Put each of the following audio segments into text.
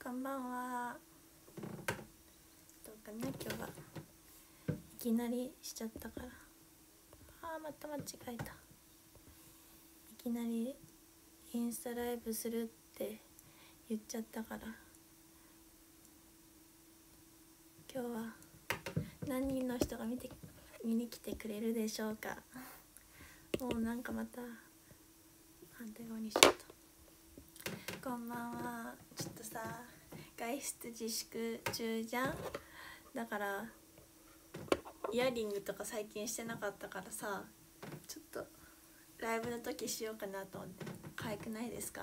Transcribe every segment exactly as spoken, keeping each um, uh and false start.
こんばんは。どうかな、今日はいきなりしちゃったから。あーまた間違えた。いきなりインスタライブするって言っちゃったから、今日は何人の人が見て見に来てくれるでしょうか。もうなんかまた反対側にしちゃった。こんばんは。ちょっとさ、外出自粛中じゃん。だからイヤリングとか最近してなかったからさ、ちょっとライブの時しようかなと思って。可愛くないですか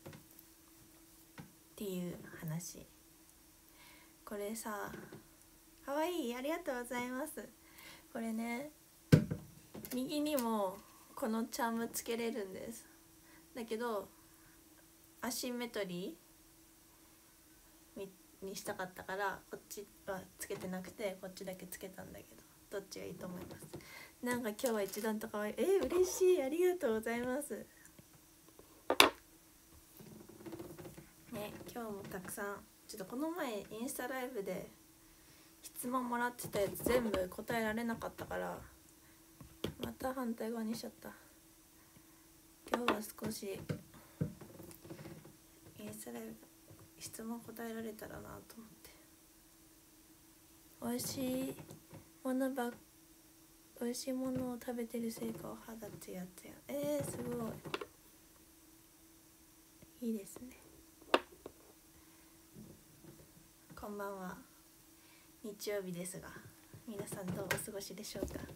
っていう話。これさ、可愛い、ありがとうございます。これね、右にもこのチャームつけれるんです。だけどアシンメトリー に, にしたかったから、こっちはつけてなくてこっちだけつけたんだけど、どっちがいいと思います？なんか今日は一段と可愛い。えー、嬉しい、ありがとうございますね。今日もたくさん、ちょっとこの前インスタライブで質問もらってたやつ全部答えられなかったから、また反対側にしちゃった。今日は少しインスタライブ質問答えられたらなと思って。美味しいものば美味しいものを食べてるせいかお肌ツヤツヤ。えー、すごいいいですね。こんばんは。日曜日ですが、皆さんどうお過ごしでしょうか。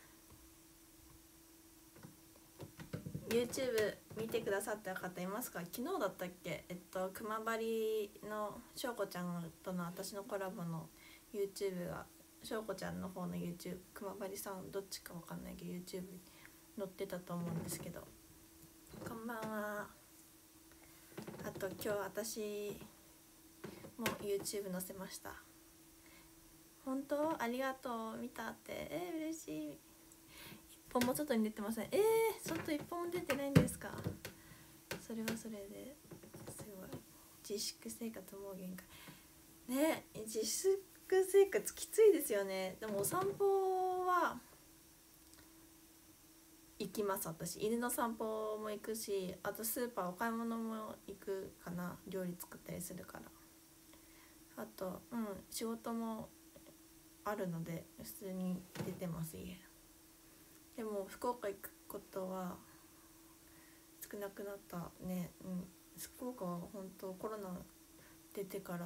YouTube 見てくださった方いますか？昨日だったっけ、えっと熊張のしょうこちゃんとの私のコラボの YouTube が、しょうこちゃんの方の YouTube、 熊張さんどっちかわかんないけど YouTube に載ってたと思うんですけど。こんばんは。あと今日私も YouTube 載せました。本当ありがとう。見たって。えー、嬉しい。一歩も外に出てません。えー、外一歩も出てないんですか。それはそれですごい。自粛生活もう限界ね。自粛生活きついですよね。でもお散歩は行きます。私犬の散歩も行くし、あとスーパーお買い物も行くかな。料理作ったりするから。あとうん仕事もあるので普通に出てます家。でも福岡行くことは少なくなったね。うん、福岡は本当コロナ出てから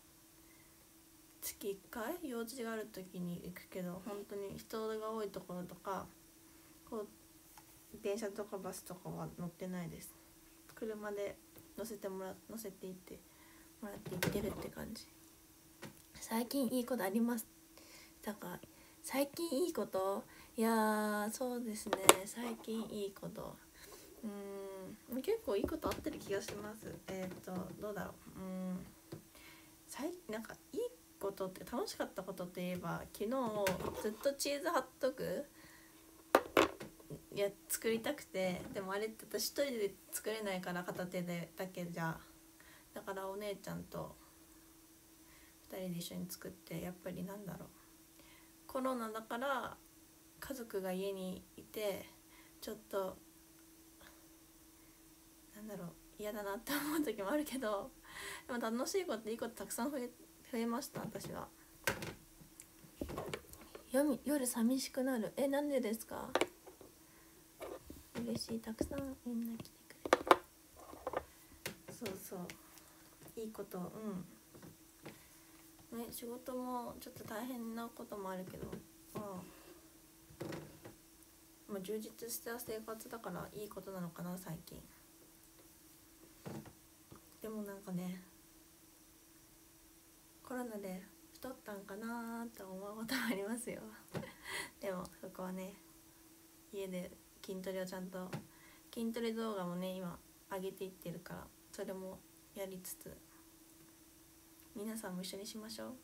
月いっかい用事がある時に行くけど、本当に人が多いところとかこう電車とかバスとかは乗ってないです。車で乗せてもら乗せて行ってもらって行ってるって感じ。最近いいことあります？だから最近いいこと、いやそうですね、最近いいこと、うーん結構いいことあってる気がします。えっとどうだろう、うーん最なんかいいことって楽しかったことといえば、昨日ずっとチーズハットグいや作りたくて、でもあれって私一人で作れないから片手でだけじゃ、だからお姉ちゃんとふたりで一緒に作って、やっぱりなんだろう、コロナだから家族が家にいてちょっとなんだろう嫌だなって思う時もあるけど、でも楽しいこといいことたくさん増え、増えました私は。夜, 夜寂しくなる。え、なんでですか？嬉しい、たくさんみんな来てくれて。そうそう、いいこと、うんね、仕事もちょっと大変なこともあるけど、まあまあ、充実した生活だからいいことなのかな最近。でもなんかね、コロナで太ったんかなーって思うこともありますよでもそこはね、家で筋トレをちゃんと、筋トレ動画もね今上げていってるから、それもやりつつ皆さんも一緒にしましょう。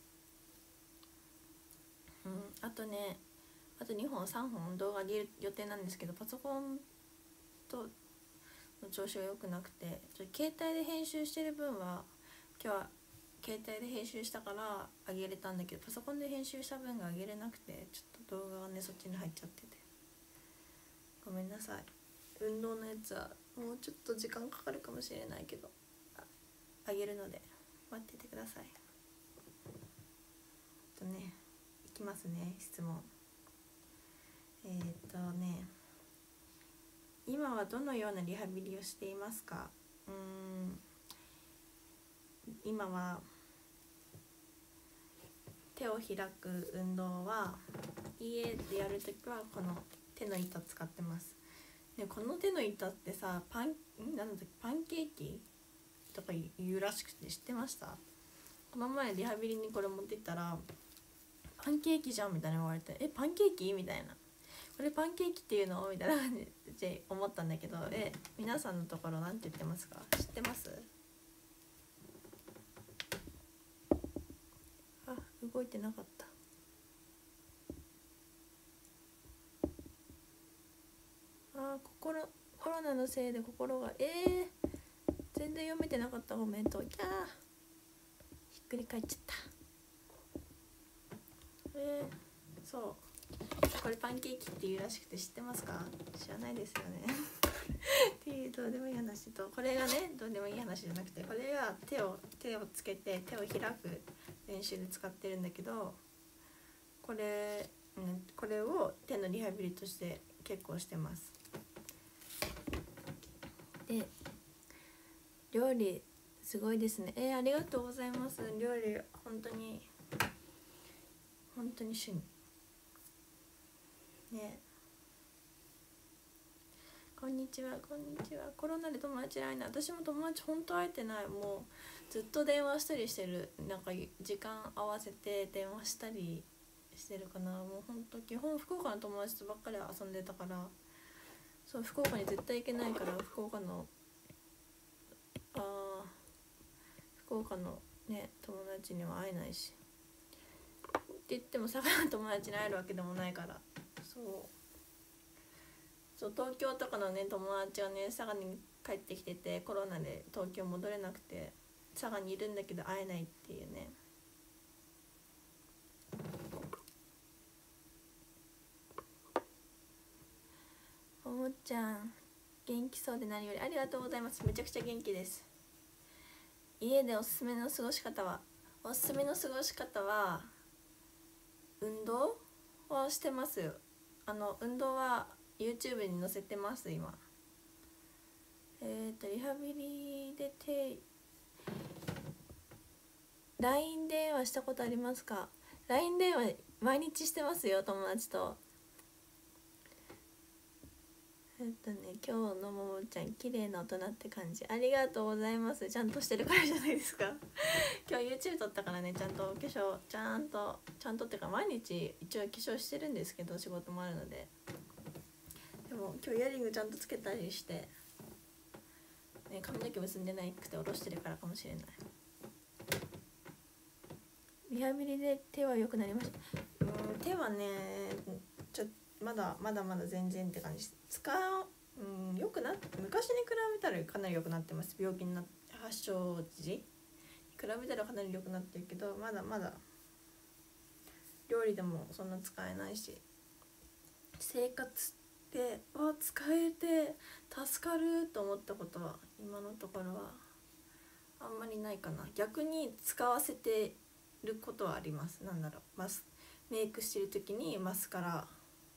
うん、あとね、あとにほんさんぼん動画上げる予定なんですけど、パソコンとの調子が良くなくて、ちょっと携帯で編集してる分は今日は携帯で編集したからあげれたんだけど、パソコンで編集した分があげれなくて、ちょっと動画がねそっちに入っちゃっててごめんなさい。運動のやつはもうちょっと時間かかるかもしれないけど あ, あげるので待っててください。とね、いきますね、質問。えー、っとね今はどのようなリハビリをしていますか？うーん今は手を開く運動は家でやるときはこの手の板使ってます。でこの手の板ってさ、パンんなんだっけパンケーキとか言うらしくて知ってました？この前リハビリにこれ持ってったらパンケーキじゃんみたいな言われて、えパンケーキみたいな、これパンケーキっていうのみたいな感じで思ったんだけど、え皆さんのところなんて言ってますか？知ってます？あ、動いてなかった。あ、心コロナのせいで心がえー、全然読めてなかったコメント。いやひっくり返っちゃった。えー、そうこれパンケーキっていうらしくて知ってますか？知らないですよねっていうどうでもいい話と、これがねどうでもいい話じゃなくて、これが手を手をつけて手を開く練習で使ってるんだけど、これ、うん、これを手のリハビリとして結構してます。で料理すごいですね。えー、ありがとうございます。料理本当に本当に趣味ね。こんにちはこんにちは。コロナで友達いないな。私も友達本当会えてない。もうずっと電話したりしてる。なんか時間合わせて電話したりしてるかな。もう本当基本福岡の友達とばっかり遊んでたから、そう福岡に絶対行けないから、福岡のあ福岡のね友達には会えないし、って言っても佐賀の友達に会えるわけでもないから、そうそう東京とかのね友達はね佐賀に帰ってきてて、コロナで東京戻れなくて佐賀にいるんだけど会えないっていうね。おもちゃん元気そうで何よりありがとうございます。めちゃくちゃ元気です。家でおすすめの過ごし方はおすすめの過ごし方は運動はしてます。あの運動は YouTube に載せてます今。えっ、ー、とリハビリで手 ライン 電話したことありますか？ ライン 電話毎日してますよ友達と。えっとね今日のももちゃん綺麗な大人って感じ。ありがとうございます。ちゃんとしてるからじゃないですか今日 YouTube 撮ったからね、ちゃんと化粧ちゃんとちゃんとってか毎日一応化粧してるんですけど、仕事もあるので。でも今日イヤリングちゃんとつけたりして、ね、髪の毛結んでないくて下ろしてるからかもしれない。リハビリで手は良くなりました。うん手はねちょまだまだまだ全然って感じ。使ううん良くなって昔に比べたらかなり良くなってます。病気になって発症時比べたらかなり良くなってるけど、まだまだ料理でもそんな使えないし、生活でわ使えて助かると思ったことは今のところはあんまりないかな。逆に使わせてることはあります。なんだろうマスメイクしてる時にマスカラ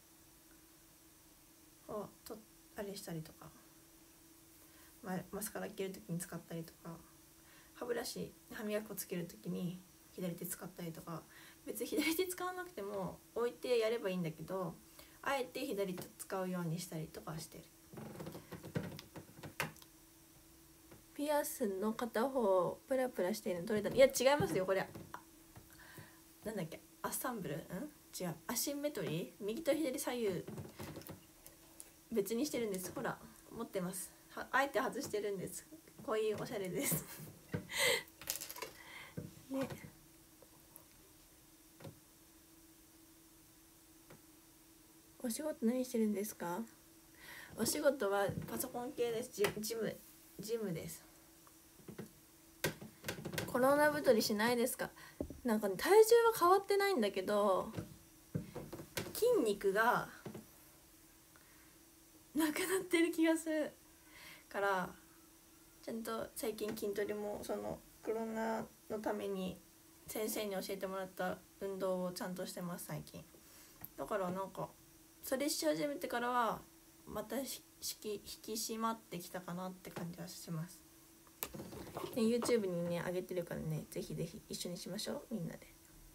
をとあれしたりとか、ま、マスカラ切る時に使ったりとか、歯ブラシ歯磨き粉つける時に左手使ったりとか、別に左手使わなくても置いてやればいいんだけど、あえて左手使うようにしたりとかしてる。ピアスの片方プラプラしているの取れたの？いや違いますよこれ。なんだっけアッサンブル？ん違うアシンメトリー、右と左左右別にしてるんです。ほら持ってます。はあえて外してるんです。こういうおしゃれですね。お仕事何してるんですか？お仕事はパソコン系です。ジ, ジムジムです。 コロナ太りしないですか？なんか、ね、体重は変わってないんだけど筋肉がなくなってる気がするからちゃんと最近筋トレもそのコロナのために先生に教えてもらった運動をちゃんとしてます最近。だからなんかそれし始めてからはまた引き締まってきたかなって感じはします、ね、YouTube にね上げてるからね、ぜひぜひ一緒にしましょうみんなで。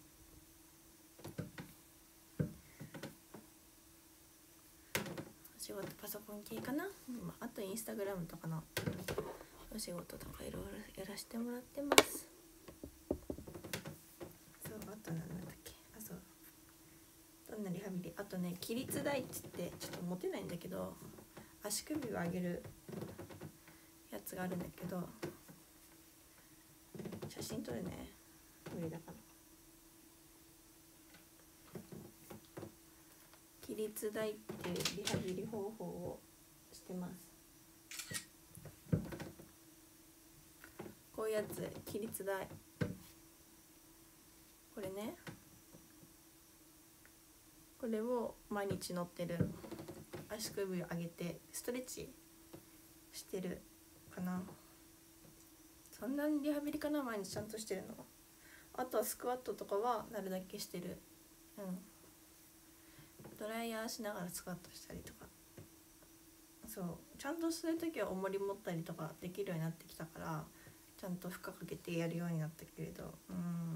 お仕事パソコン系かな、まあ、あとインスタグラムとかのお仕事とかいろいろやらせてもらってます。そう、あとなんだっけ、あ、そう、どんなリハビリ、あとね起立台っつってちょっと持てないんだけど足首を上げるやつがあるんだけど、写真撮るね、無理だから。起立台っていうリハビリ方法をしてます。こういうやつ、起立台、これね、これを毎日乗ってる、足首を上げてストレッチしてるかな。そんなにリハビリかな、毎日ちゃんとしてるのは。あとはスクワットとかはなるだけしてる。うん、ドライヤーしながらスクワットしたりとか。そう、ちゃんとする時は重り持ったりとかできるようになってきたからちゃんと負荷かけてやるようになったけれど、うん、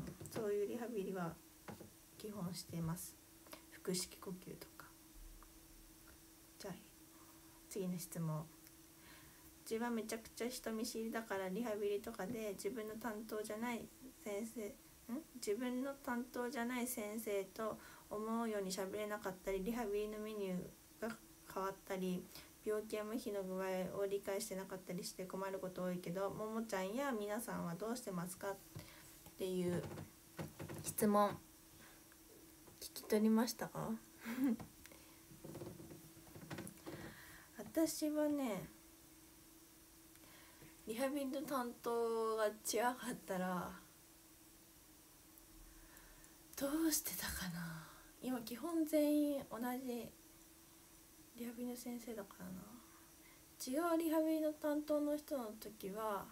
そういうリハビリは基本しています。腹式呼吸とか。じゃあ次の質問。自分はめちゃくちゃ人見知りだからリハビリとかで自分の担当じゃない先生ん自分の担当じゃない先生と思うように喋れなかったり、リハビリのメニューが変わったり、病気や麻痺の具合を理解してなかったりして困ること多いけど、ももちゃんや皆さんはどうしてますかっていう質問聞き取りましたか？私はね、リハビリの担当が違かったらどうしてたかな。今基本全員同じリハビリの先生だからな。違うリハビリの担当の人の時は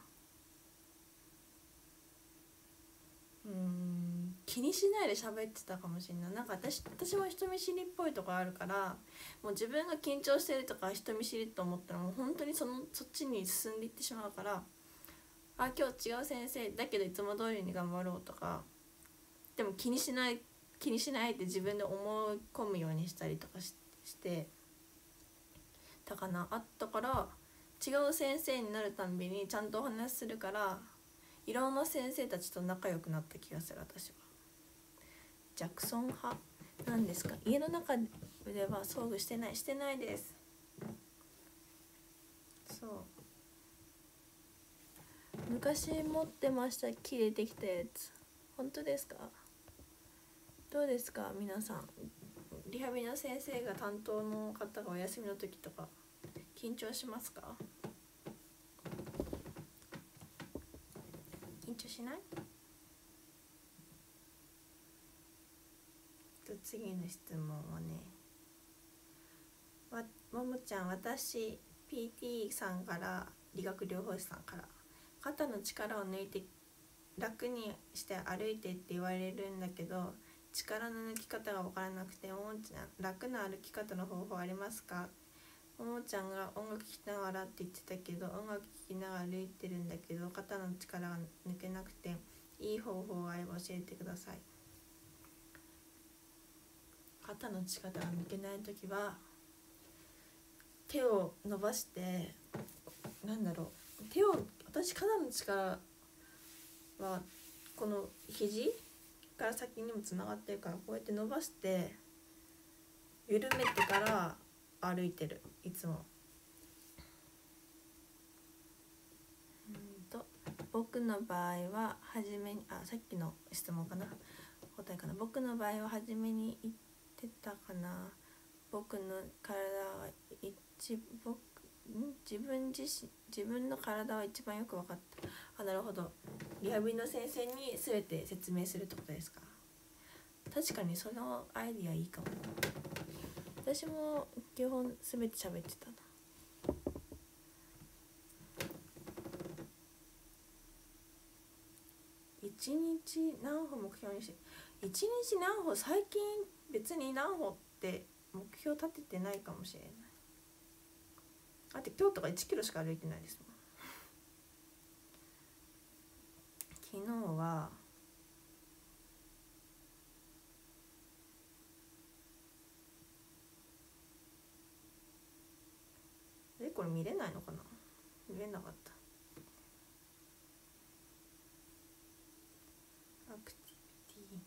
うーん気にしないで喋ってたかもしれない。なんか私私も人見知りっぽいとこあるから、もう自分が緊張してるとか人見知りと思ったらもう本当にそのそっちに進んでいってしまうから、あ今日違う先生だけどいつも通りに頑張ろうとか、でも気にしない気にしないって自分で思い込むようにしたりとか し, してたかな。あったから違う先生になるたんびにちゃんとお話しするから、いろんな先生たちと仲良くなった気がする。私はジャクソン派なんですか？家の中では遭遇してないしてないです。そう、昔持ってました、切れてきたやつ。本当ですか？どうですか皆さん、リハビリの先生が担当の方がお休みの時とか緊張しますか？緊張しない？と次の質問はね、わももちゃん、私 ピーティー さんから理学療法士さんから肩の力を抜いて楽にして歩いてって言われるんだけど、力の抜き方が分からなくて、ももちゃん楽な歩き方の方法ありますか？ももちゃんが音楽聴きながらって言ってたけど、音楽聴きながら歩いてるんだけど肩の力が抜けなくて、いい方法があれば教えてください。肩の力が抜けない時は手を伸ばして、なんだろう、手を私肩の力はこの肘から先にもつながってるから、こうやって伸ばして緩めてから歩いてる、いつも。うんと僕の場合は初めに、あさっきの質問かな、答えかな。僕の場合は初めに言ってたかな。僕の体は一僕ん自分自身自分の体は一番よく分かった。あ、なるほど。 リハビリの先生に全て説明するってことですか。確かにそのアイディアいいかも。私も基本全て喋ってたな。一日何歩目標にして一日何歩、最近別に何歩って目標立ててないかもしれない。だって今日とかいちキロしか歩いてないですもん。昨日はえこれ見れないのかな、見れなかった。アクティビテ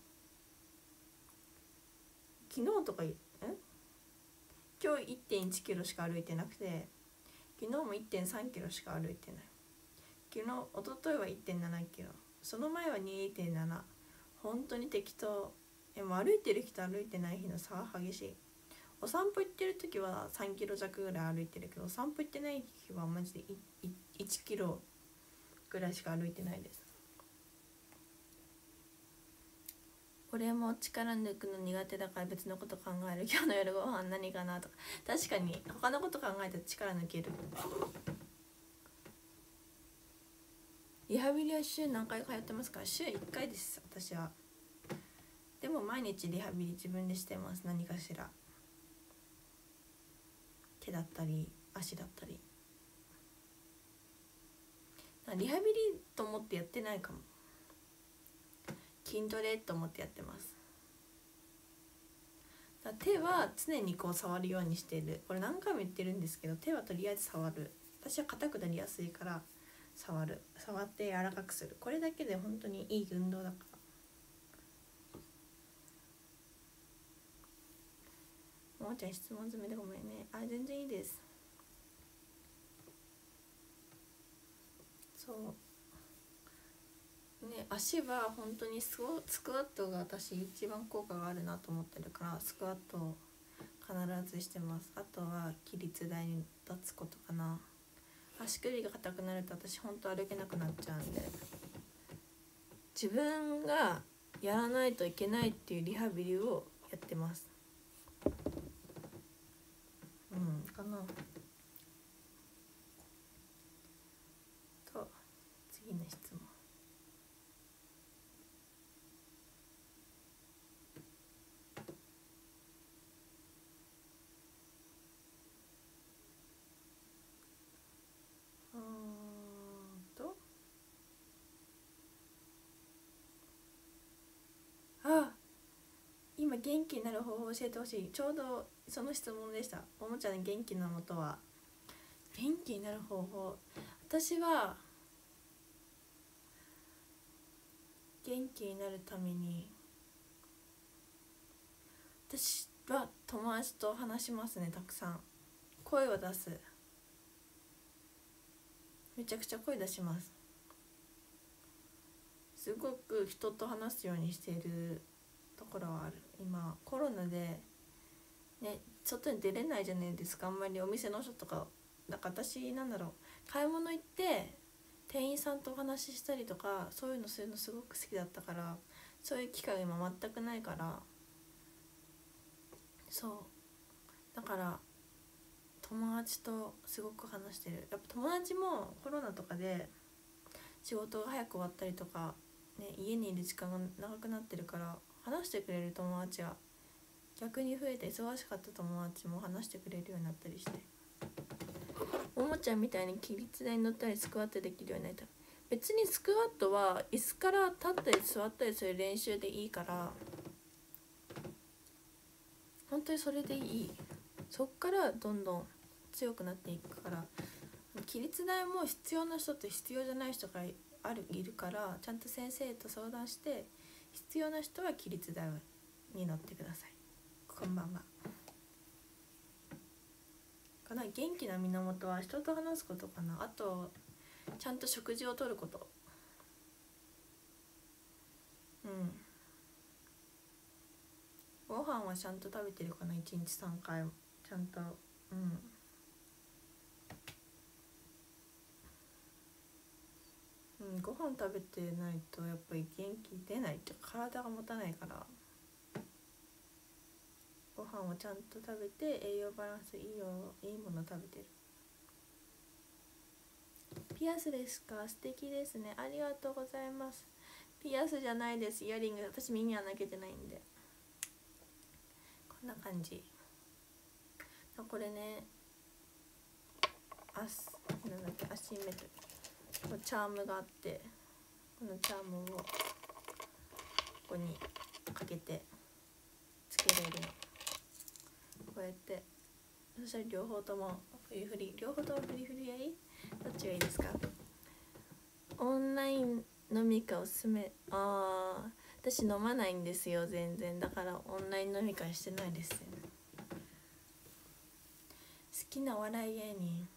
ィ昨日とかえ今日 いってんいちキロしか歩いてなくて、昨日も いってんさんキロしか歩いてない。昨日一昨日は いってんななキロ、その前は にてんなな。本当に適当。でも歩いてる日と歩いてない日の差は激しい。お散歩行ってる時はさんキロ弱ぐらい歩いてるけど、お散歩行ってない日はマジでいちキロぐらいしか歩いてないです。俺も力抜くの苦手だから別のこと考える。今日の夜ご飯何かなとか。確かに他のこと考えたら力抜ける。リハビリは週何回通ってますか。週いっかいです私は。でも毎日リハビリ自分でしてます。何かしら手だったり足だったり。リハビリと思ってやってないかも。筋トレと思ってやってます。だ手は常にこう触るようにしてる。これ何回も言ってるんですけど、手はとりあえず触る。私は硬くなりやすいから触る。触って柔らかくする。これだけで本当にいい運動だから。ももちゃん質問詰めでごめんね。あ、全然いいです。そうね、足は本当にスクワットが私一番効果があるなと思ってるから、スクワットを必ずしてます。あとは起立台に立つことかな。足首が硬くなると私本当歩けなくなっちゃうんで、自分がやらないといけないっていうリハビリをやってます。うんかなと。次の質問。とあ今元気になる方法を教えてほしい。ちょうどその質問でした。おもちゃの元気のもとは元気になる方法。私は元気になるために私は友達と話しますね。たくさん声を出す。めちゃくちゃ声出します。すごく人と話すようにしているところはある。今コロナでね、外に出れないじゃないですか。あんまりお店の人とか。だから私なんだろう、買い物行って店員さんとお話ししたりとか、そういうのするのすごく好きだったから、そういう機会が今全くないから、そうだから友達とすごく話してる。やっぱ友達もコロナとかで仕事が早く終わったりとか、ね、家にいる時間が長くなってるから話してくれる友達が逆に増えて、忙しかった友達も話してくれるようになったりして、ももちゃんみたいに起立台に乗ったりスクワットできるようになった。別にスクワットは椅子から立ったり座ったりする練習でいいから、本当にそれでいい。そっからどんどん強くなっていくから。起立台も必要な人と必要じゃない人があるいるから、ちゃんと先生と相談して、必要な人は起立台に乗ってください。こんばんは。かな。元気な源は人と話すことかな。あとちゃんと食事をとること。うんご飯はちゃんと食べてるかな。いちにちさんかいちゃんと。うんううん、ご飯食べてないとやっぱり元気出ないって体が持たないから、ご飯をちゃんと食べて栄養バランスいいよ、いいもの食べてる。ピアスですか？素敵ですね、ありがとうございます。ピアスじゃないです、イヤリング。私耳は投げてないんで。こんな感じ。これね、アスなんだっけ、アシンメトリー、チャームがあって、このチャームをここにかけてつけれるの。こうやって、そしたら両方ともフリフリ、両方ともフリフリがいい？どっちがいいですか？オンライン飲み会おすすめ。ああ、私飲まないんですよ全然。だからオンライン飲み会してないですよね。好きなお笑い芸人、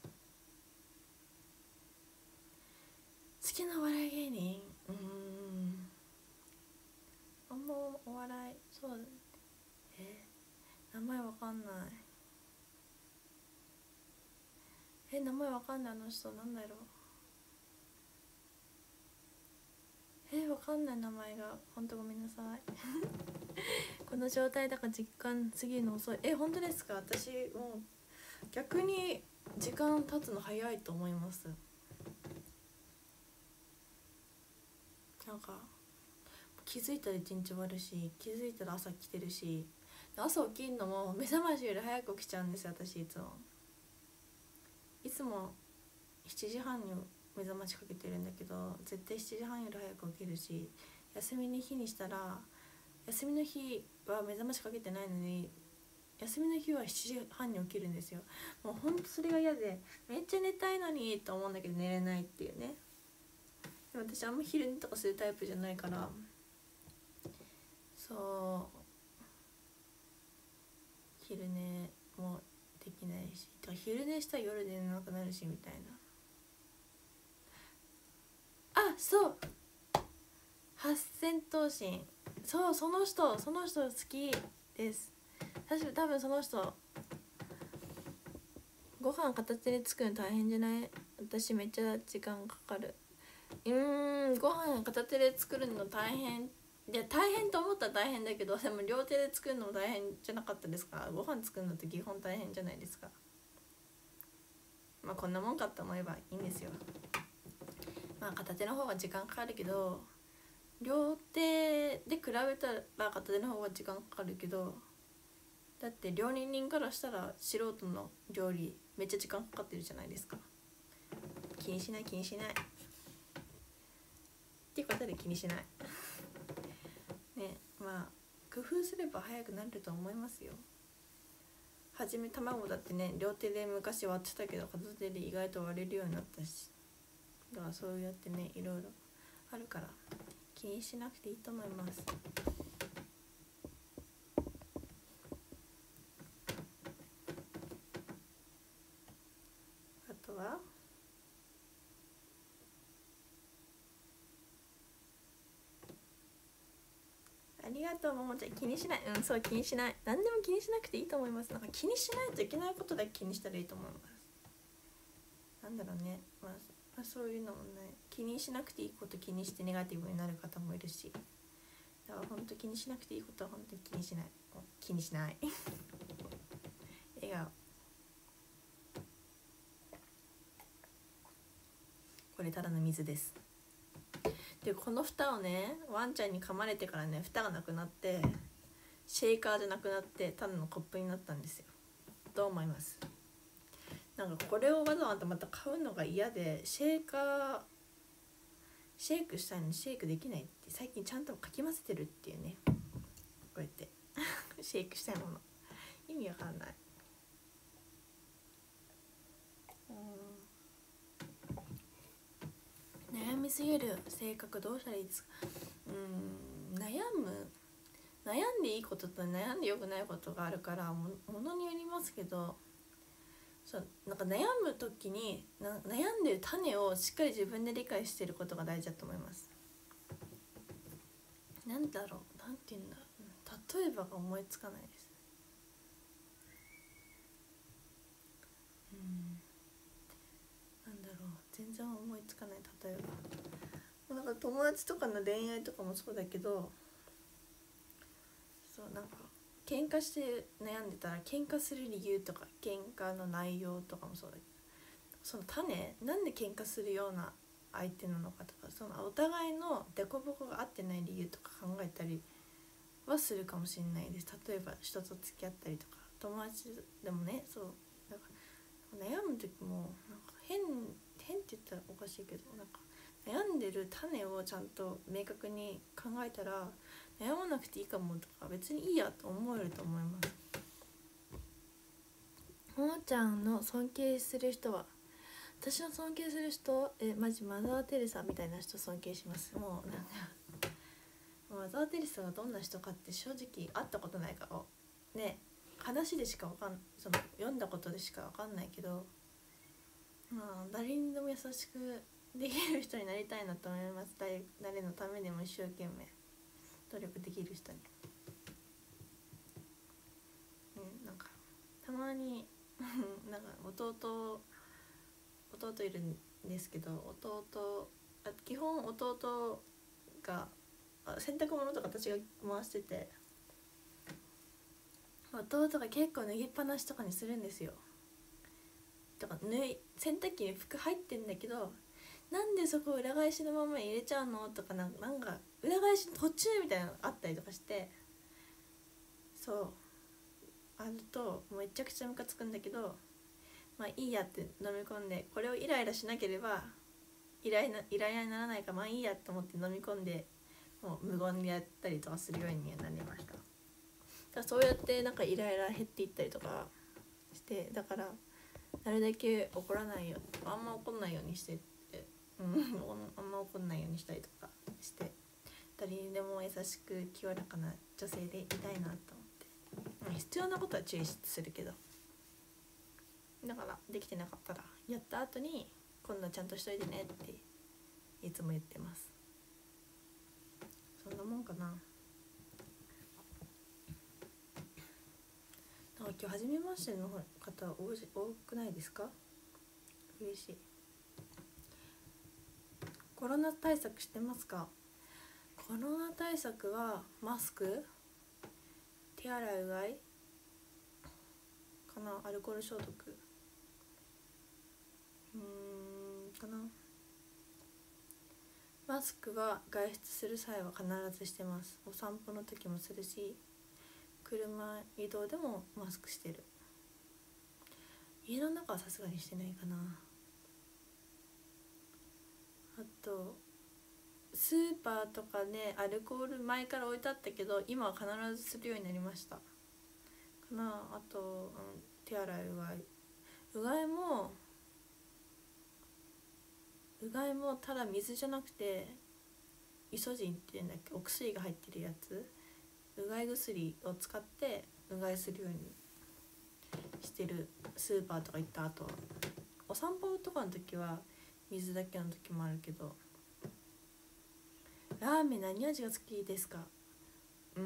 好きなお笑い芸人、うーん、あんまお笑い、そう、え名前わかんない。え名前わかんない、あの人なんだろう。えわかんない名前が、ほんとごめんなさいこの状態だから実感過ぎるの遅い。え本当ですか？私もう逆に時間経つの早いと思います。なんか気づいたら一日終わるし、気づいたら朝来てるし、朝起きるのも目覚ましより早く起きちゃうんですよ私。いつもいつもしちじはんに目覚ましかけてるんだけど、絶対しちじはんより早く起きるし、休みの日にしたら、休みの日は目覚ましかけてないのに休みの日はしちじはんに起きるんですよ。もうほんとそれが嫌で、めっちゃ寝たいのにと思うんだけど寝れないっていうね。でも私あんま昼寝とかするタイプじゃないから、そう昼寝もできないし、だから昼寝したら夜寝れなくなるしみたいな。あ、そう八千頭身、そうその人、その人好きです。確か多分その人、ご飯片手で作るの大変じゃない？私めっちゃ時間かかる。うーん、ご飯片手で作るの大変で、大変と思ったら大変だけど、でも両手で作るのも大変じゃなかったですか？ご飯作るのって基本大変じゃないですか。まあこんなもんかと思えばいいんですよ。まあ片手の方が時間かかるけど、両手で比べたら片手の方が時間かかるけど、だって料理人からしたら素人の料理めっちゃ時間かかってるじゃないですか。気にしない気にしないっていうことで気にしないね。まあ工夫すれば早くなると思いますよ。はじめ卵だってね、両手で昔割ってたけど片手で意外と割れるようになったし、だからそうやってねいろいろあるから気にしなくていいと思います。あとはありがとうももちゃん。気にしない、うん、そう気にしない、何でも気にしなくていいと思います。なんか気にしないといけないことだけ気にしたらいいと思います。なんだろうね、まあ、まあ、そういうのもね、気にしなくていいこと気にしてネガティブになる方もいるし、だから本当気にしなくていいことは本当に気にしない、気にしない笑顔。これただの水です。でこの蓋をね、ワンちゃんに噛まれてからね蓋がなくなって、シェイカーじゃなくなってただのコップになったんですよ。どう思います？なんかこれをわざわざまた買うのが嫌で、シェイカーシェイクしたいのにシェイクできないって、最近ちゃんとかき混ぜてるっていうね。こうやってシェイクしたいもの意味わかんない。うん、悩みすぎる性格どうしたらいいですか？うん、悩む悩んでいいことと悩んでよくないことがあるから、ものによりますけど、そうなんか悩む時にな悩んでる種をしっかり自分で理解していることが大事だと思います。なんだろう、なんて言うんだろう、例えばが思いつかないです。うん、なんだろう、全然思いつかない例えば。 なんか友達とかの恋愛とかもそうだけど、そうなんか喧嘩して悩んでたら喧嘩する理由とか喧嘩の内容とかもそうだけど、その種なんで喧嘩するような相手なのかとか、そのお互いの凸凹が合ってない理由とか考えたりはするかもしれないです。例えば人と付き合ったりとか友達でもね、そうなんか悩む時もなんか変変って言ったらおかしいけど、なんか悩んでる種をちゃんと明確に考えたら悩まなくていいかもとか別にいいやと思えると思います。ももちゃんの尊敬する人は、私の尊敬する人、えマジマザー・テレサみたいな人尊敬します。もうなんかマザー・テレサがどんな人かって正直会ったことないからね、話でしかわかんその読んだことでしかわかんないけど、まあ誰にでも優しくできる人になりたいなと思います。 誰, 誰のためにも一生懸命努力できる人に、うん、なんかたまになんか弟弟いるんですけど、弟あ基本弟が洗濯物とか私が回してて、弟が結構脱ぎっぱなしとかにするんですよ。とか脱い洗濯機に服入ってんだけど、なんでそこ裏返しのまま入れちゃうのとか、なんか、なんか裏返しの途中みたいなのがあったりとかして、そうあるとめちゃくちゃムカつくんだけど、まあいいやって飲み込んで、これをイライラしなければイライライライラにならないか、まあいいやと思って飲み込んで、もう無言でやったりとかするようになりました。だからそうやってなんかイライラ減っていったりとかして、だからなるだけ怒らないよ、あんま怒んないようにしてって、うん、あんま怒んないようにしたりとかして、誰にでも優しく清らかな女性でいたいなと思って、必要なことは注意するけど、だからできてなかったらやった後に今度ちゃんとしといてねっていつも言ってます。そんなもんかな。なんか今日初めましての方多くないですか？嬉しい。コロナ対策してますか？コロナ対策はマスク、手洗いうがいかな、アルコール消毒うーんかな。マスクは外出する際は必ずしてます。お散歩の時もするし、車移動でもマスクしてる。家の中はさすがにしてないかな。あとスーパーとかね、アルコール前から置いてあったけど今は必ずするようになりましたかな。あと、うん、手洗いうがいうがいもうがいもただ水じゃなくてイソジンっていうんだっけ、お薬が入ってるやつ、うがい薬を使ってうがいするようにしてる。スーパーとか行った後は、お散歩とかの時は水だけの時もあるけど。ラーメン何味が好きですか？うー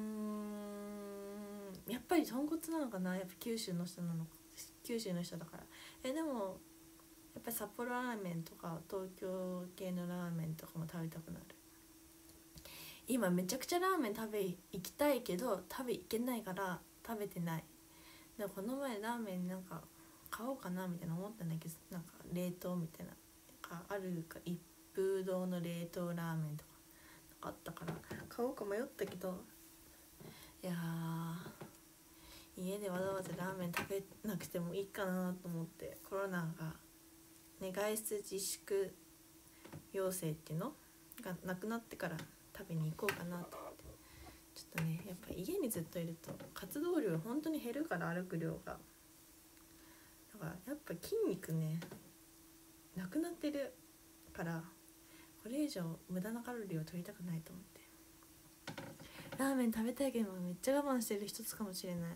んやっぱり豚骨なのかな。やっぱ九州の人なのか、九州の人だから。えでもやっぱり札幌ラーメンとか東京系のラーメンとかも食べたくなる。今めちゃくちゃラーメン食べ行きたいけど食べ行けないから食べてない。でもこの前ラーメンなんか買おうかなみたいな思ったんだけど、なんか冷凍みたいな、なんかあるか一風堂の冷凍ラーメンとかあったから買おうか迷ったけど、いや家でわざわざラーメン食べなくてもいいかなと思って、コロナがね、外出自粛要請っていうのがなくなってから食べに行こうかなと思って。ちょっとねやっぱ家にずっといると活動量本当に減るから、歩く量が。だからやっぱ筋肉ねなくなってるから、これ以上無駄なカロリーを取りたくないと思って。ラーメン食べたいけどめっちゃ我慢してる一つかもしれない。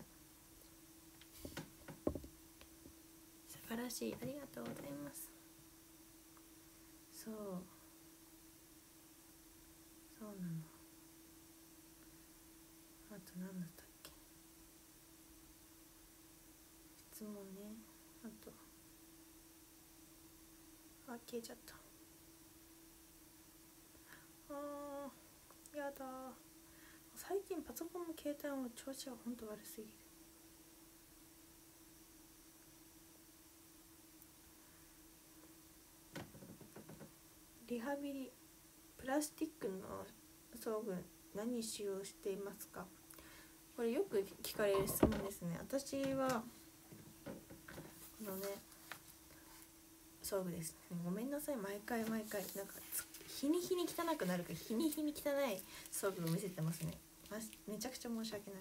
素晴らしい、ありがとうございます。そうそうなの。あと何だったっけ、質問ね。あとあ消えちゃった。 だ。最近パソコンも携帯も調子がほんと悪すぎる。リハビリプラスティックの装具何使用していますか？これよく聞かれる質問ですね。私はこのね装具です、ね、ごめんなさい、毎回毎回なんか日に日に汚くなるか日に日に汚い装具を見せてますね。めちゃくちゃ申し訳ない。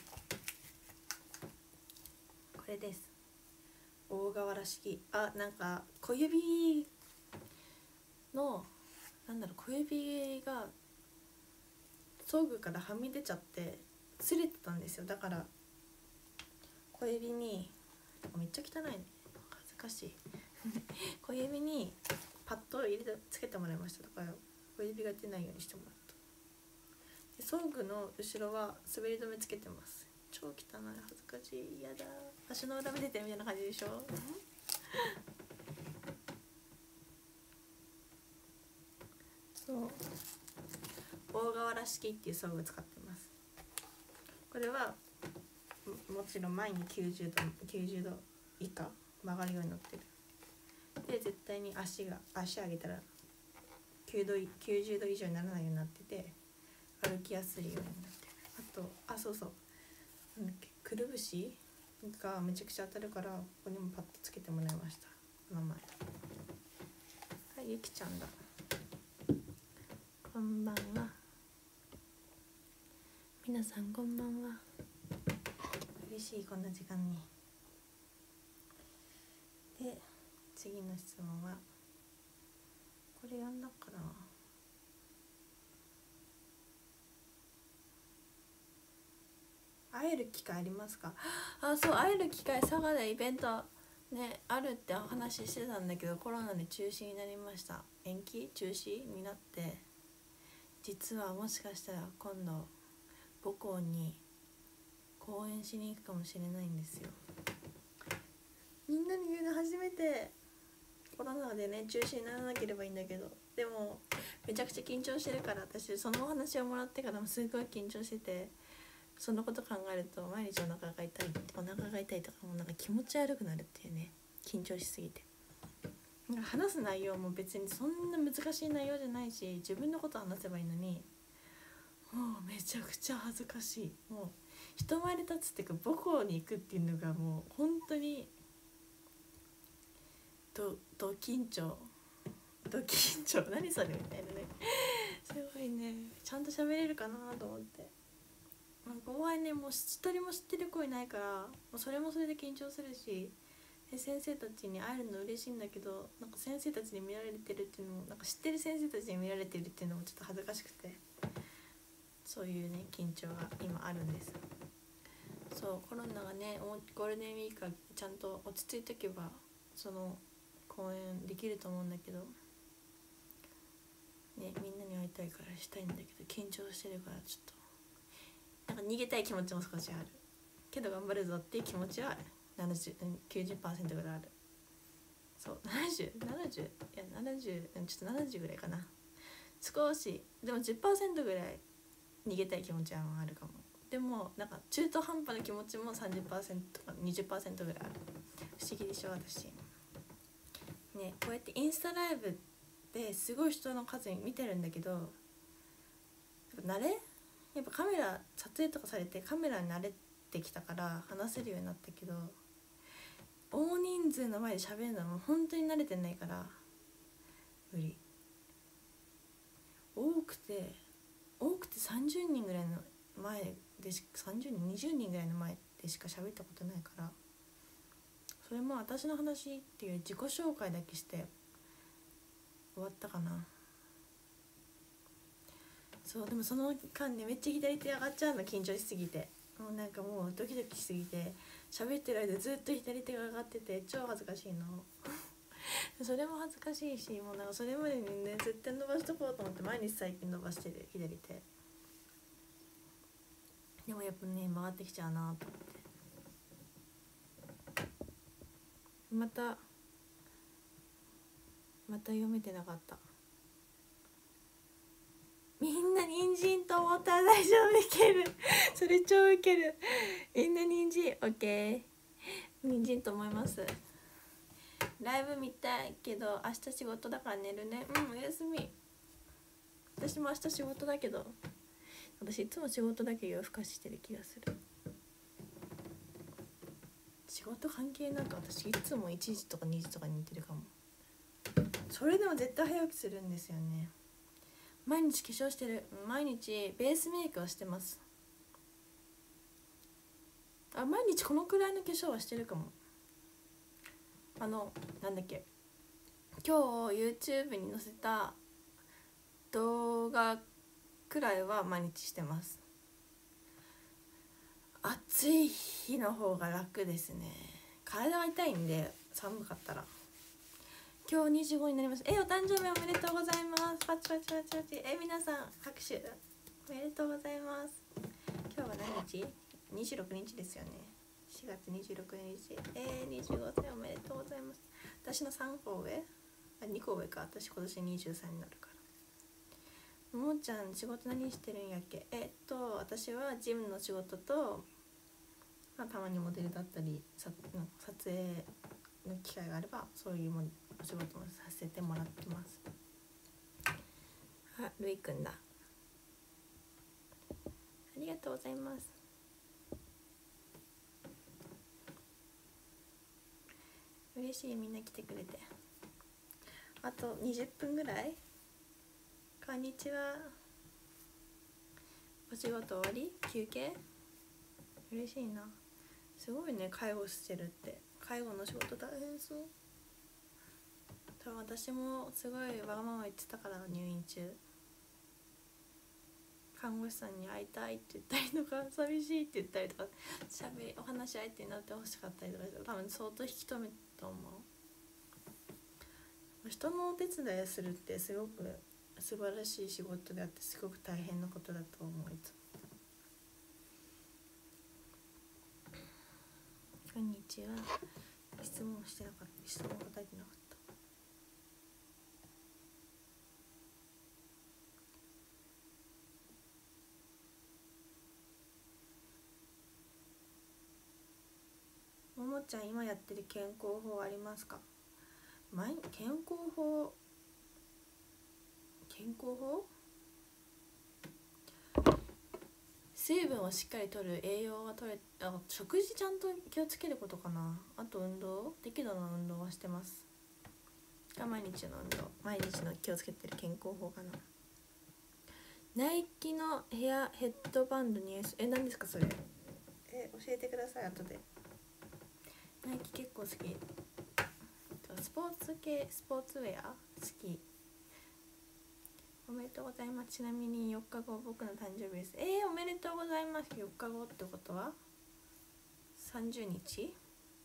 これです。大河原式。あ、なんか小指のなんだろう小指が装具からはみ出ちゃって擦れてたんですよ。だから小指にめっちゃ汚いね、恥ずかしい小指にパッドを入れてつけてもらいました。だから小指が出ないようにしてもらった。で装具の後ろは滑り止めつけてます。超汚い、恥ずかしい、嫌だ、足の裏見せてるみたいな感じでしょそう大河原式っていう装具使ってます。これは も, もちろん前にきゅうじゅうどきゅうじゅうど以下曲がるようになってる。で絶対に足が足上げたらきゅうじゅうど以上にならないようになってて歩きやすいようになってる。あとあそうそうなんだっけ、くるぶしがめちゃくちゃ当たるからここにもパッとつけてもらいました。この前はい、ゆきちゃんだ。こんばんは、皆さんこんばんは。嬉しい、こんな時間に。で次の質問はこれ読んだかな。会える機会ありますか？あ、そう、会える機会佐賀でイベントねあるって話してたんだけどコロナで中止になりました。延期中止になって、実はもしかしたら今度母校に講演しに行くかもしれないんですよ。みんなに言うの初めて。コロナでね中止にならなければいいんだけど、でもめちゃくちゃ緊張してるから、私そのお話をもらってからもすごい緊張してて、そのこと考えると毎日お腹が痛いお腹が痛いとかもうなんか気持ち悪くなるっていうね、緊張しすぎて。なんか話す内容も別にそんな難しい内容じゃないし、自分のこと話せばいいのにもうめちゃくちゃ恥ずかしい。もう人前で立つっていうか母校に行くっていうのがもう本当にどど緊張ど緊張何それみたいなねすごいね、ちゃんと喋れるかなと思って。なんか後輩ねもう一人も知ってる子いないから、もうそれもそれで緊張するし、で先生たちに会えるの嬉しいんだけど、なんか先生たちに見られてるっていうのも、なんか知ってる先生たちに見られてるっていうのもちょっと恥ずかしくて、そういうね緊張が今あるんです。そうコロナがねゴールデンウィークがちゃんと落ち着いておけばその公演できると思うんだけどね、みんなに会いたいからしたいんだけど緊張してるからちょっとなんか逃げたい気持ちも少しあるけど頑張るぞっていう気持ちはななじゅう、きゅうじゅっパーセント ぐらいある。そうななじゅう、ななじゅういやななじゅうちょっとななじゅうぐらいかな。少しでも じゅっパーセント ぐらい逃げたい気持ちはあるかも。でもなんか中途半端な気持ちも さんじゅっパーセント とか にじゅっパーセント ぐらいある。不思議でしょ私ね。こうやってインスタライブですごい人の数見てるんだけど、やっぱ慣れやっぱカメラ撮影とかされてカメラに慣れてきたから話せるようになったけど、大人数の前で喋るのはもう本当に慣れてないから無理。多くて多くてさんじゅうにんぐらいの前でしさんじゅうにんにじゅうにんぐらいの前でしか喋ったことないから、それも私の話っていう自己紹介だけして終わったかな。そうでもその間ねめっちゃ左手上がっちゃうの、緊張しすぎて。もうなんかもうドキドキしすぎて喋ってる間ずっと左手が上がってて超恥ずかしいのそれも恥ずかしいし、もうなんかそれまでにね絶対伸ばしとこうと思って毎日最近伸ばしてる左手。でもやっぱね回ってきちゃうなと思って。またまた読めてなかった。 みんな人参と思ったら大丈夫。いけるそれ超ウケる。みんな人参 OK。 人参と思います。ライブ見たいけど明日仕事だから寝るね。うん、おやすみ。私も明日仕事だけど、私いつも仕事だけ夜更かししてる気がする。仕事関係なく私いつもいちじとかにじとかに寝てるかも。それでも絶対早起きするんですよね。毎日化粧してる。毎日ベースメイクはしてます。あ、毎日このくらいの化粧はしてるかも。あのなんだっけ、今日 YouTube に載せた動画くらいは毎日してます。暑い日の方が楽ですね。体が痛いんで、寒かったら。今日にじゅうごになりました。え、お誕生日おめでとうございます。パチパチパチパチ。え、皆さん拍手おめでとうございます。今日は何日？にじゅうろくにちですよね。しがつにじゅうろくにち。えー、にじゅうごさいおめでとうございます。私のさんこ上？あ、にこ上か。私今年にじゅうさんになるから。ももちゃん仕事何してるんやっけ？えっと私はジムの仕事と、まあ、たまにモデルだったりさ撮影の機会があればそういうもお仕事もさせてもらってます。あ、るいくんだ。ありがとうございます。嬉しい、みんな来てくれて。あとにじゅっぷんぐらい。こんにちは。お仕事終わり？休憩？嬉しいな。すごいね、介護してるって。介護の仕事大変そう。多分私もすごいわがまま言ってたから、入院中看護師さんに会いたいって言ったりとか、寂しいって言ったりとか、しゃべお話し相手になってほしかったりとかして、多分相当引き止めたと思う。人のお手伝いするってすごく素晴らしい仕事であって、すごく大変なことだと思う。いつもこんにちは。質問してなかった。質問答えてなかった。ももちゃん今やってる健康法ありますか？毎健康法健康法水分をしっかりとる、栄養がとれ、あ、食事ちゃんと気をつけることかな。あと運動、適度な運動はしてますが、毎日の運動、毎日の気をつけてる健康法かな。ナイキのヘアヘッドバンドにえ、何ですかそれ？え、教えてください後で。ナイキ結構好き。スポーツ系、スポーツウェア好き。おめでとうございます。ちなみによっかご僕の誕生日です。えー、おめでとうございます。よっかごってことはさんじゅうにち？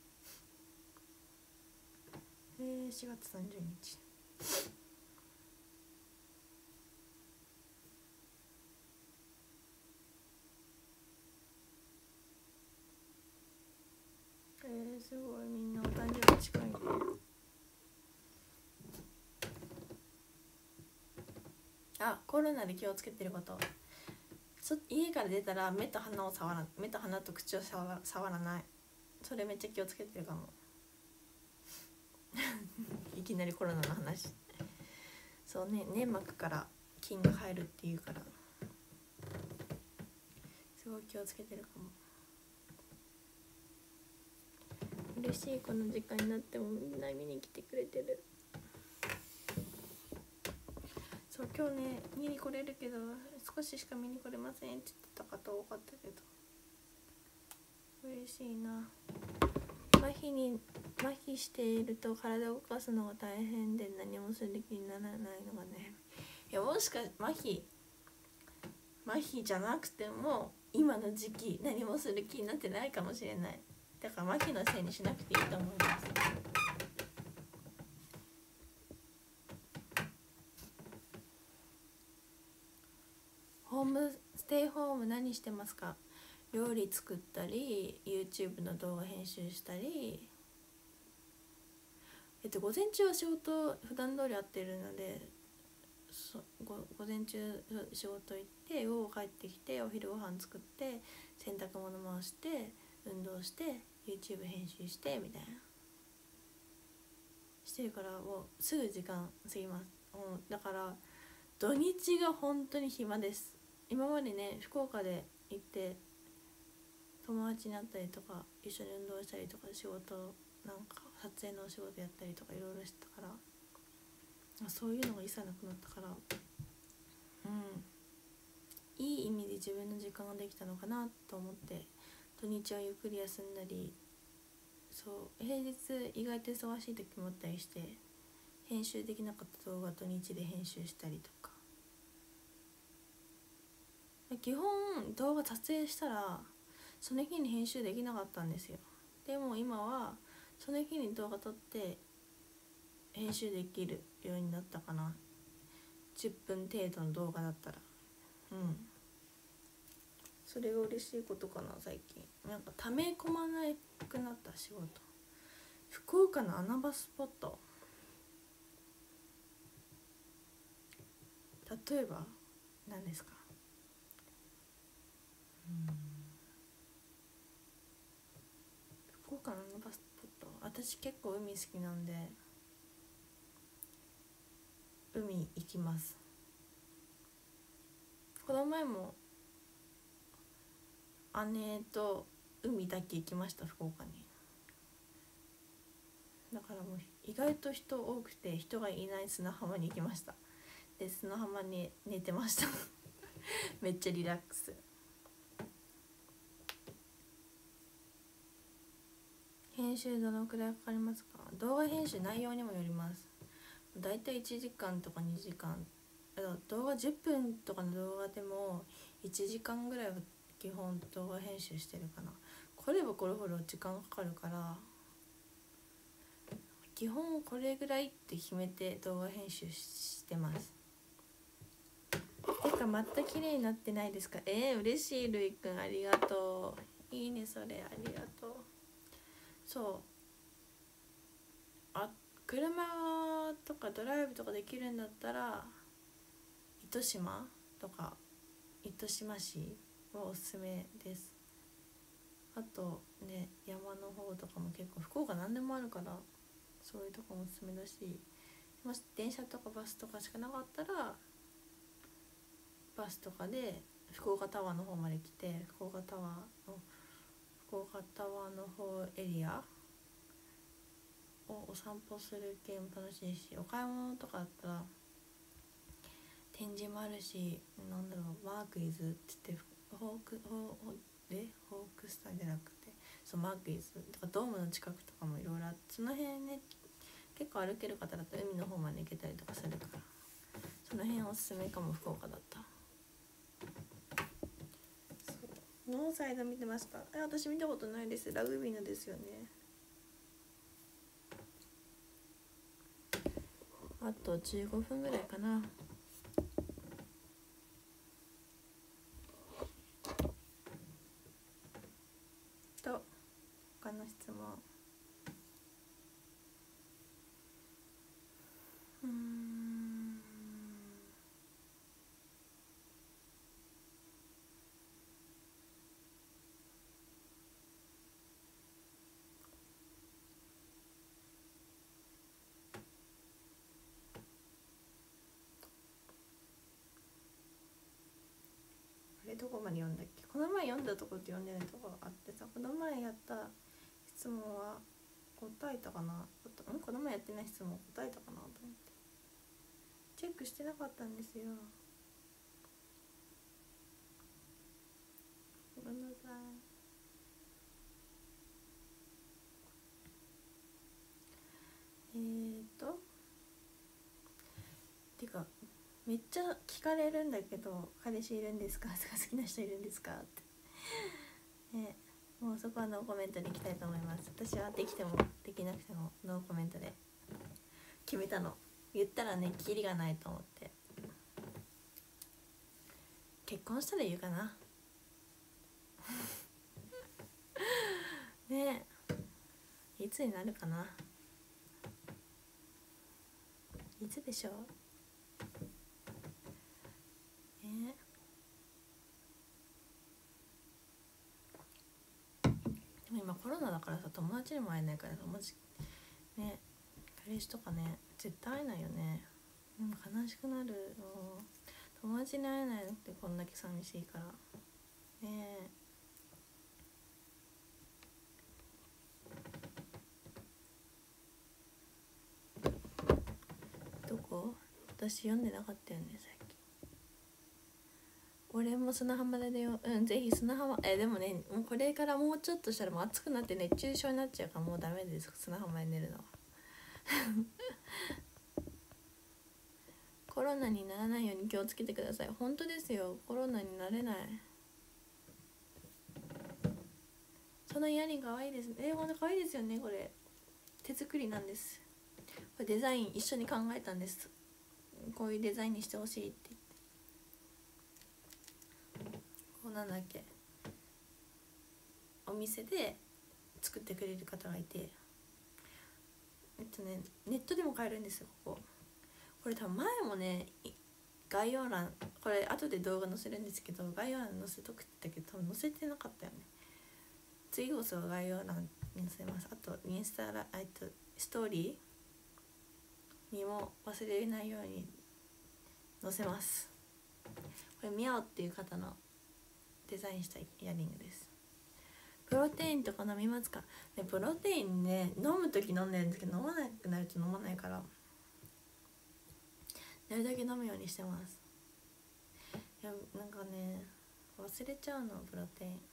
えー、しがつさんじゅうにち。えー、すごい、みんなお誕生日近いね。あ、コロナで気をつけてること、そ家から出たら目と鼻を触ら目と鼻と口を触ら、触らない。それめっちゃ気をつけてるかもいきなりコロナの話。そうね、粘膜から菌が入るっていうからすごい気をつけてるかも。嬉しい、この時間になってもみんな見に来てくれてる。そう、今日ね見に来れるけど少ししか見に来れませんって言ってた方多かったけど嬉しいな。麻痺に麻痺していると体を動かすのが大変で何もする気にならないのがね。いや、もしか麻痺麻痺じゃなくても今の時期何もする気になってないかもしれない。だから麻痺のせいにしなくていいと思います。ホームステイホーム何してますか？料理作ったり YouTube の動画編集したり、えっと午前中は仕事普段通りやってるので、 そご午前中仕事行って午後帰ってきてお昼ご飯作って洗濯物回して運動して YouTube 編集してみたいなしてるからもうすぐ時間過ぎます。もうだから土日が本当に暇です。今までね福岡で行って友達に会ったりとか一緒に運動したりとか仕事なんか撮影のお仕事やったりとかいろいろしてたからそういうのが一切なくなったからうんいい意味で自分の時間ができたのかなと思って土日はゆっくり休んだりそう平日意外と忙しい時もあったりして編集できなかった動画土日で編集したりとか基本動画撮影したらその日に編集できなかったんですよ。でも今はその日に動画撮って編集できるようになったかな。じゅっぷん程度の動画だったらうんそれが嬉しいことかな。最近なんかため込まなくなった仕事。福岡の穴場スポット例えば何ですか？うん福岡の穴場スポット私結構海好きなんで海行きます。この前も姉と海だけ行きました福岡に。だからもう意外と人多くて人がいない砂浜に行きました。で砂浜に寝てましためっちゃリラックス。編集どのくらいかかりますか？動画編集内容にもよります。だいたいいちじかんとかにじかん動画じゅっぷんとかの動画でもいちじかんぐらいは基本動画編集してるかな。こればこれほど時間かかるから基本これぐらいって決めて動画編集してます。てかまた綺麗になってないですか？えー、嬉しい。るいくんありがとう。いいねそれありがとう。そうあ車とかドライブとかできるんだったら糸島とか糸島市はおすすめです。あとね山の方とかも結構福岡何でもあるからそういうとこもおすすめだしもし電車とかバスとかしかなかったらバスとかで福岡タワーの方まで来て福岡タワーの福岡タワーの方エリアをお散歩する系も楽しいしお買い物とかだったら展示もあるしなんだろうマークイズって言ってホークホーでホークスターじゃなくてそうマークイズとかドームの近くとかもいろいろあってその辺ね結構歩ける方だと海の方まで行けたりとかするからその辺おすすめかも福岡だった。ノーサイド見てました。え私見たことないです。ラグビーのですよね。あとじゅうごふんぐらいかな。と他の質問うーんあれどこまで読んだっけ？この前読んだところと読んでないところあってさこの前やった質問は答えたかな？んこの前やってない質問答えたかなと思ってチェックしてなかったんですよ。ごめんなさい。えーとてかめっちゃ聞かれるんだけど彼氏いるんですかとか好きな人いるんですかってね。もうそこはノーコメントでいきたいと思います。私はできてもできなくてもノーコメントで決めたの。言ったらねキリがないと思って結婚したら言うかなねえいつになるかないつでしょう。 まあコロナだからさ友達にも会えないから友達ね彼氏とかね絶対会えないよね。うん、悲しくなる。もう友達に会えないのってこんだけ寂しいからね。えどこ？私読んでなかったよね最近。俺も砂浜で寝よう。うん、ぜひ砂浜。えでもね、もうこれからもうちょっとしたらもう暑くなって熱中症になっちゃうからもうダメです、砂浜で寝るのは。コロナにならないように気をつけてください。本当ですよ、コロナになれない。そのイヤリングかわいいですね。えー、ほんとかわいいですよね。これ手作りなんです。これデザイン一緒に考えたんです。こういうデザインにしてほしいって言って、こうなんだっけ、お店で作ってくれる方がいて、えっとねネットでも買えるんですよ。こここれ多分前もね概要欄、これ後で動画載せるんですけど概要欄載せとくって言ったけど多分載せてなかったよね。次こそ概要欄に載せます。あとインスタラあとストーリーにも忘れないように載せます。これミャオっていう方のデザインしたイヤリングです。プロテインとか飲みますか？ね、プロテインね飲む時飲んでるんですけど飲まなくなると飲まないからなるだけ飲むようにしてます。いやなんかね忘れちゃうのプロテイン。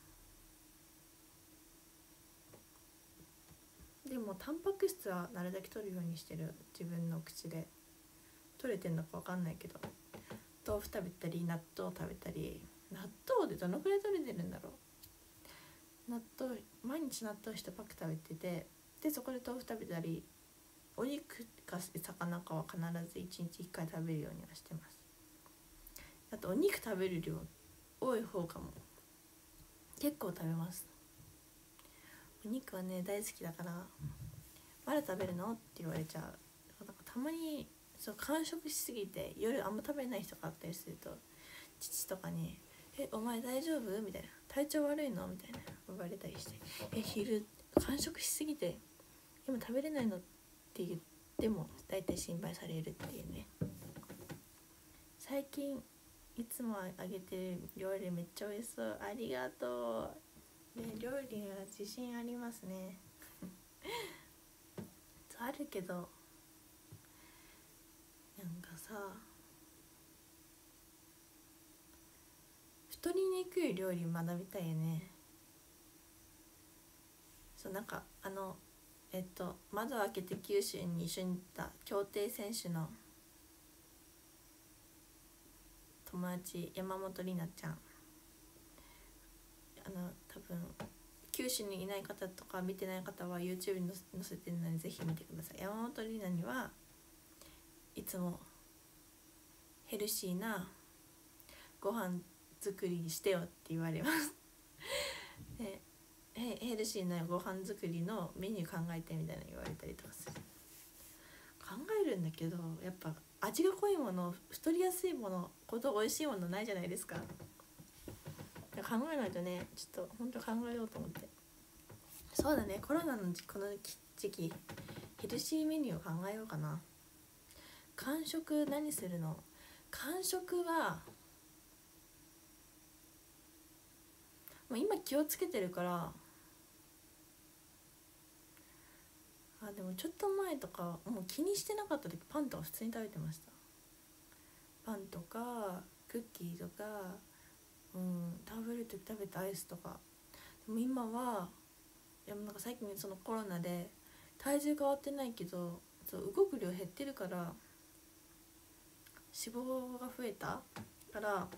でもタンパク質はなるだけ取るようにしてる。自分の口で取れてんのか分かんないけど、豆腐食べたり納豆食べたり、納豆でどのくらい取れてるんだろう。納豆毎日納豆いちパック食べてて、でそこで豆腐食べたりお肉か魚かは必ずいちにちいっかい食べるようにはしてます。あとお肉食べる量多い方かも。結構食べます。お肉はね大好きだからまだ食べるのって言われちゃう。なんかたまにそう完食しすぎて夜あんま食べない人があったりすると父とかに「えお前大丈夫？」みたいな「体調悪いの？」みたいな言われたりして「え昼完食しすぎて今食べれないの？」って言っても大体心配されるっていうね。最近いつもあげてる料理めっちゃ美味しそう。ありがとう。ね、料理には自信ありますね。あるけどなんかさ太りにくい料理学びたいよね。そうなんかあのえっと窓を開けて九州に一緒に行った競艇選手の友達山本里奈ちゃん、あの多分九州にいない方とか見てない方は YouTube に載せてるのでぜひ見てください。山本里奈にはいつもヘルシーなご飯作りしてよって言われますでヘルシーなご飯作りのメニュー考えてみたいな言われたりとかする。考えるんだけどやっぱ味が濃いもの、太りやすいものほど美味しいものないじゃないですか。考えないとね、ちょっと本当考えようと思って。そうだね、コロナのこの時期ヘルシーメニューを考えようかな。間食何するの？間食はもう今気をつけてるから、あでもちょっと前とかもう気にしてなかった時パンとか普通に食べてました。パンとかクッキーとか、うん、食べる時食べたアイスとか。でも今はいやなんか最近そのコロナで体重変わってないけどそう動く量減ってるから脂肪が増えたから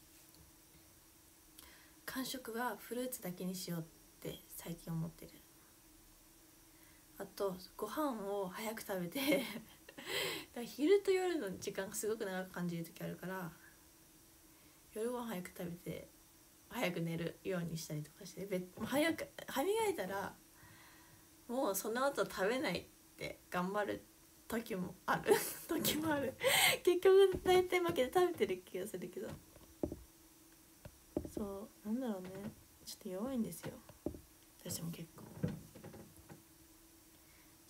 間食はフルーツだけにしようって最近思ってる。あとご飯を早く食べてだから昼と夜の時間がすごく長く感じる時あるから夜ご飯早く食べて早く寝るようにしたりとかして、早く歯磨いたらもうその後食べないって頑張る時もある時もある結局大体負けて食べてる気がするけど、そうなんだろうね、ちょっと弱いんですよ私も結構。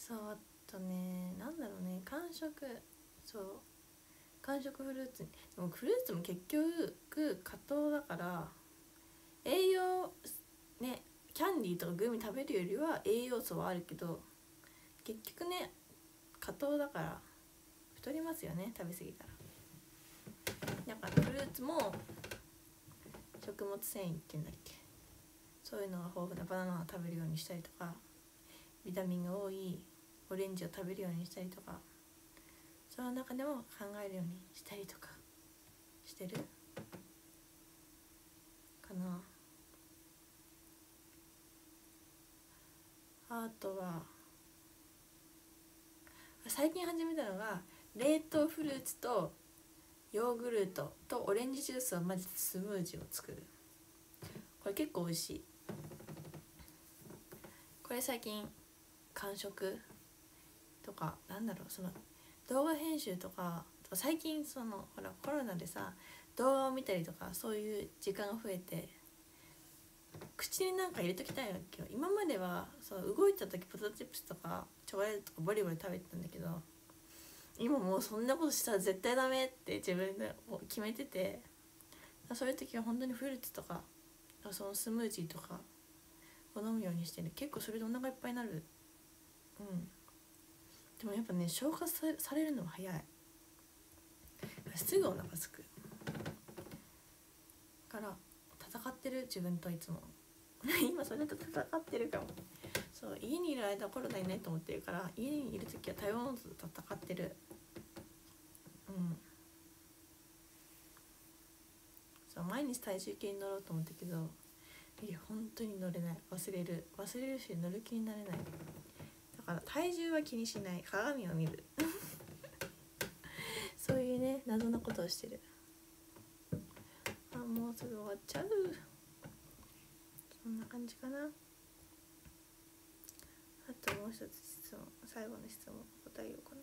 そうあとね、なんだろうね、間食、そう間食フルーツ、でもフルーツも結局果糖だから栄養ね、キャンディーとかグミ食べるよりは栄養素はあるけど、結局ね果糖だから太りますよね、食べ過ぎたら。だからフルーツも食物繊維っていうんだっけ、そういうのが豊富なバナナを食べるようにしたりとか、ビタミンが多いオレンジを食べるようにしたりとか、その中でも考えるようにしたりとかしてるかな。あとは最近始めたのが冷凍フルーツとヨーグルトとオレンジジュースを混ぜたスムージーを作る。これ結構美味しい。これ最近間食とか、なんだろう、その動画編集とか最近そのほらコロナでさ、動画を見たりとかそういう時間が増えて、口になんか入れときたいわけよ。今まではそう動いた時ポテトチップスとかチョコレートとかボリボリ食べてたんだけど、今もうそんなことしたら絶対ダメって自分で決めてて、そういう時は本当にフルーツとかそのスムージーとかを飲むようにしてる。結構それでお腹いっぱいになる。うん。でもやっぱね、消化さされるのは早い。すぐお腹すく。だから戦ってる、自分といつも今それと戦ってるかも。そう家にいる間コロナにねと思ってるから、家にいる時は食べ物と戦ってる。うんそう、毎日体重計に乗ろうと思ったけど、いや本当に乗れない。忘れる忘れるし乗る気になれない。だから体重は気にしない、鏡を見るそういうね謎のことをしてる。あ、もうすぐ終わっちゃう。そんな感じかな。あともう一つ質問、最後の質問答えようかな。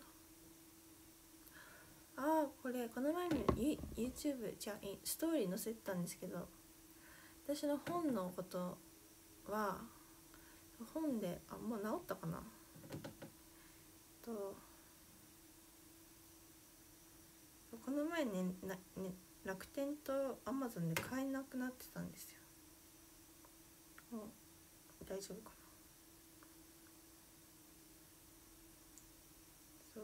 ああ、これこの前に YouTube じゃあストーリー載せてたんですけど、私の本のことは本で、あ、もう治ったかなと、この前ね、なね楽天とアマゾンで買えなくなってたんですよ。もう大丈夫かな。そう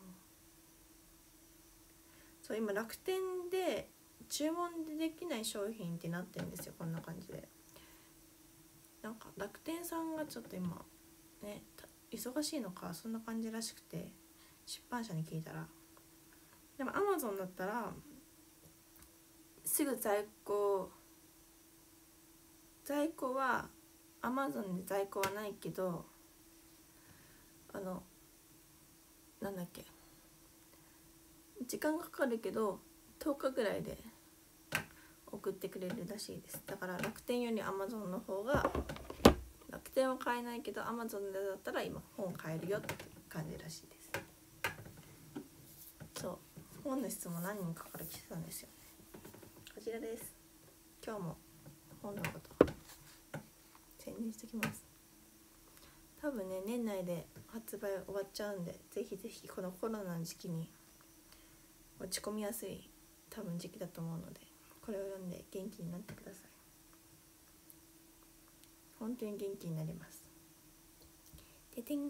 そう、今楽天で注文でできない商品ってなってるんですよ。こんな感じで、なんか楽天さんがちょっと今ね忙しいのかそんな感じらしくて、出版社に聞いたら。でもアマゾンだったらすぐ在庫在庫はアマゾンで在庫はないけど、あのなんだっけ、時間がかかるけどとおかぐらいで送ってくれるらしいです。だから楽天よりアマゾンの方が、楽天は買えないけどアマゾンでだったら今本買えるよって感じらしいです。そう、本の質問何人かから来てたんですよ。こちらです。今日も本のこと宣伝してきます。多分ね年内で発売終わっちゃうんで、ぜひぜひこのコロナの時期に落ち込みやすい多分時期だと思うので、これを読んで元気になってください。本当に元気になります。ててん、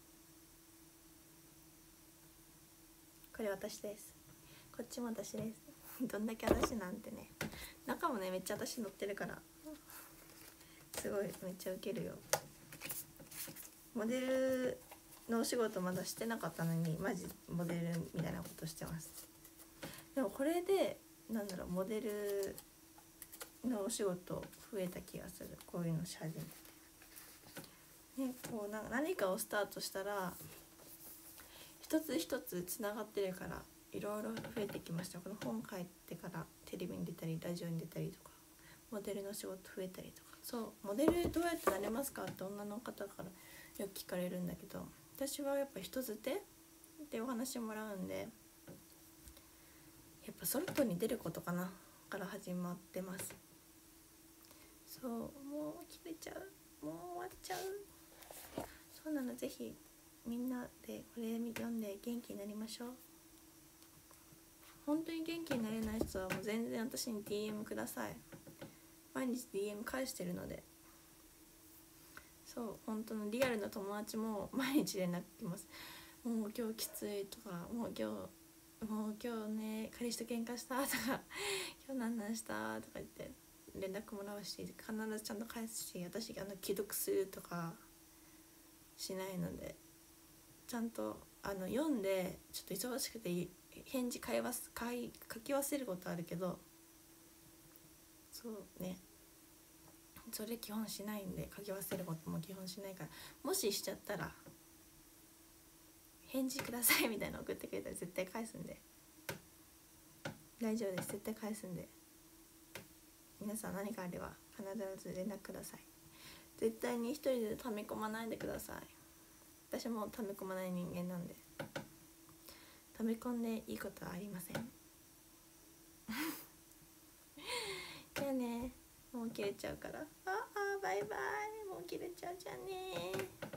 これ私です。こっちも私ですどんだけ私なんてね、中もねめっちゃ私載ってるからすごいめっちゃウケるよ。モデルのお仕事まだしてなかったのにマジモデルみたいなことしてます。でもこれでなんだろう、モデルのお仕事増えた気がする。こういうのし始めてね、こうなんか何かをスタートしたら一つ一つつながってるからいろいろ増えてきました。この本書いてからテレビに出たりラジオに出たりとか、モデルの仕事増えたりとか。そう、モデルどうやってなれますかって女の方からよく聞かれるんだけど、私はやっぱ人づてってお話もらうんで、やっぱ外に出ることかなから始まってます。そう、もう切れちゃう、もう終わっちゃう。そうなの、ぜひみんなでこれ読んで元気になりましょう。本当に元気になれない人はもう全然私に ディーエム ください。毎日 ディーエム 返してるので。そう本当のリアルな友達も毎日連絡来ます。もう今日きついとか、もう今日もう今日ね彼氏と喧嘩したとか今日何々したとか言って連絡もらうし、必ずちゃんと返すし、私あの既読するとかしないので、ちゃんとあの読んで、ちょっと忙しくて返事会話す書い書き忘れることあるけど、そうね、それ基本しないんで、書き忘れることも基本しないから、もししちゃったら返事くださいみたいなの送ってくれたら絶対返すんで大丈夫です。絶対返すんで、皆さん何かあれば必ず連絡ください。絶対に一人で溜め込まないでください。私も溜め込まない人間なんで、溜め込んでいいことはありませんじゃあね、もう切れちゃうから、ああバイバイ、もう切れちゃうじゃんね。